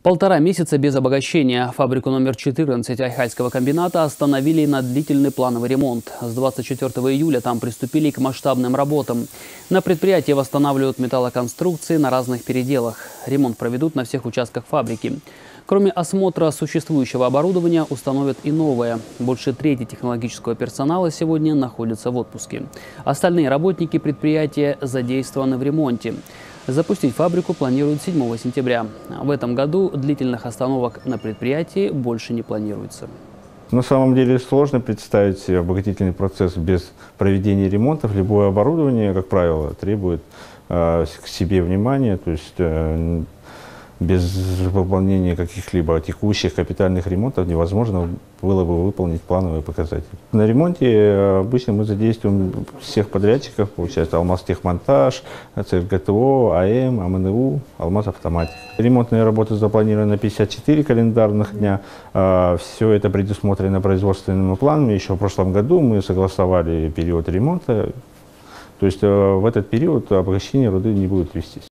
1,5 месяца без обогащения. Фабрику номер 14 Айхальского комбината остановили на длительный плановый ремонт. С 24 июля там приступили к масштабным работам. На предприятии восстанавливают металлоконструкции на разных переделах. Ремонт проведут на всех участках фабрики. Кроме осмотра существующего оборудования, установят и новое. Больше трети технологического персонала сегодня находится в отпуске. Остальные работники предприятия задействованы в ремонте. Запустить фабрику планируют 7 сентября. В этом году длительных остановок на предприятии больше не планируется. На самом деле сложно представить себе обогатительный процесс без проведения ремонтов. Любое оборудование, как правило, требует к себе внимания, то есть без выполнения каких-либо текущих капитальных ремонтов невозможно было бы выполнить плановые показатели. На ремонте обычно мы задействуем всех подрядчиков, получается Алмазтехмонтаж, ЦСГТО, АМ, АМНУ, Алмазавтоматик. Ремонтные работы запланированы на 54 календарных дня. Все это предусмотрено производственными планами. Еще в прошлом году мы согласовали период ремонта. То есть в этот период обогащение руды не будет вестись.